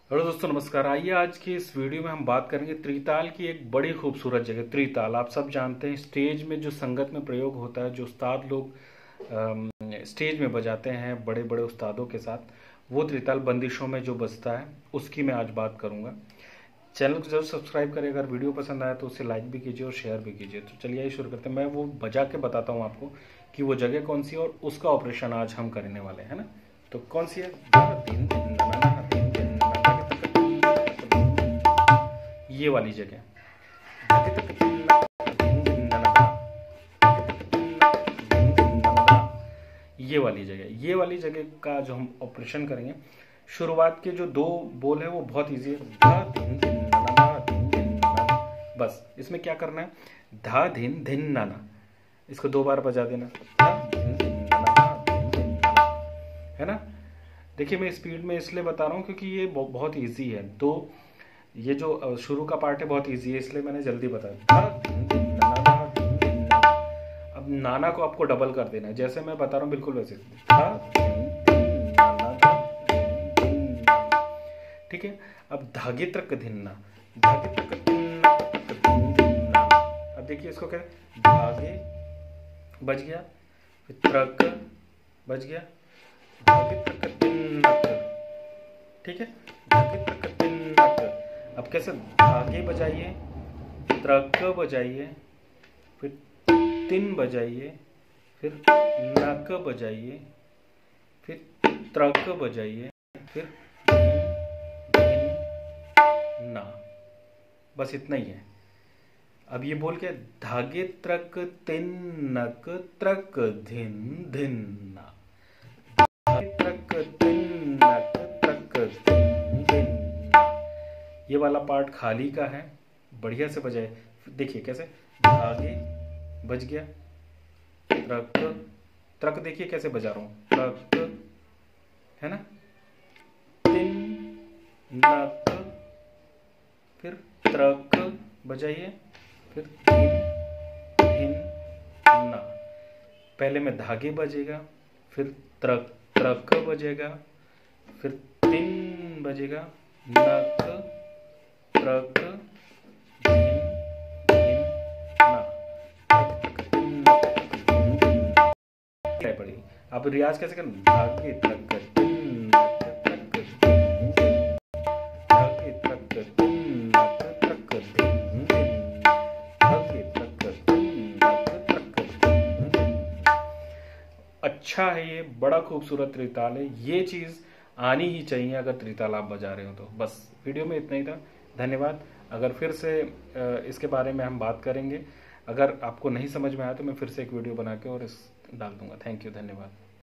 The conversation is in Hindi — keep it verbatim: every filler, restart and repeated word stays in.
हेलो दोस्तों, नमस्कार। आइए आज की इस वीडियो में हम बात करेंगे त्रिताल की एक बड़ी खूबसूरत जगह। त्रिताल आप सब जानते हैं, स्टेज में जो संगत में प्रयोग होता है, जो उस्ताद लोग अम, स्टेज में बजाते हैं बड़े बड़े उस्तादों के साथ, वो त्रिताल बंदिशों में जो बजता है उसकी मैं आज बात करूंगा। चैनल को जरूर सब्सक्राइब करें। अगर वीडियो पसंद आया तो उसे लाइक भी कीजिए और शेयर भी कीजिए। तो चलिए आइए शुरू करते हैं। मैं वो बजा के बताता हूँ आपको कि वो जगह कौन सी है और उसका ऑपरेशन आज हम करने वाले हैं ना। तो कौन सी है? ये वाली जगह, ये वाली जगह ये वाली जगह का जो हम ऑपरेशन करेंगे, शुरुआत के जो दो बोल है वो बहुत इजी है। धा धिन धिन ना, धिन धिन ना। बस इसमें क्या करना है, धा धिन धिन ना ना, इसको दो बार बजा देना। धा धिन धिन ना, धिन धिन ना, है ना। देखिए मैं स्पीड में इसलिए बता रहा हूँ क्योंकि ये बहुत इजी है। तो ये जो शुरू का पार्ट है बहुत इजी है, इसलिए मैंने जल्दी बताया। अब नाना को आपको डबल कर देना है, जैसे मैं बता रहा हूँ बिल्कुल वैसे। ठीक है। अब धागे तक धिन्ना, धागे तक धिन्ना। अब देखिए इसको क्या, धागे बज गया, फिर त्रक बज गया, धागे तक धिन्ना। ठीक है, धागे तक धिन्ना। अब कैसे, धागे बजाइए, त्रक बजाइए, फिर तिन बजाइए, फिर नक बजाइए, फिर त्रक बजाइए, फिर धिन धिन ना। बस इतना ही है। अब ये बोल के, धागे त्रक तिन नक त्रक धिन धिन ना, धागे त्रक तिन नक त्रक धिन धिन ना। ये वाला पार्ट खाली का है, बढ़िया से बजाए। देखिए कैसे, धागे बज गया, त्रक त्रक देखिए कैसे बजा रहा हूं, त्रक, है ना, तिन नक, फिर त्रक बजाइए, फिर धिन धिन ना। पहले में धागे बजेगा, फिर त्रक त्रक बजेगा, फिर तिन बजेगा, नक त्रक धिन धिन ना। पड़ी। अब रियाज कैसे करना, धागे त्रक तिन नक त्रक धिन धिन, धागे त्रक तिन नक त्रक धिन धिन, धागे त्रक तिन नक त्रक धिन धिन। अच्छा है, ये बड़ा खूबसूरत त्रिताल है। ये चीज आनी ही चाहिए अगर त्रिताल आप बजा रहे हो तो। बस वीडियो में इतना ही था, धन्यवाद। अगर फिर से इसके बारे में हम बात करेंगे। अगर आपको नहीं समझ में आया तो मैं फिर से एक वीडियो बना के और इस डाल दूंगा। थैंक यू, धन्यवाद।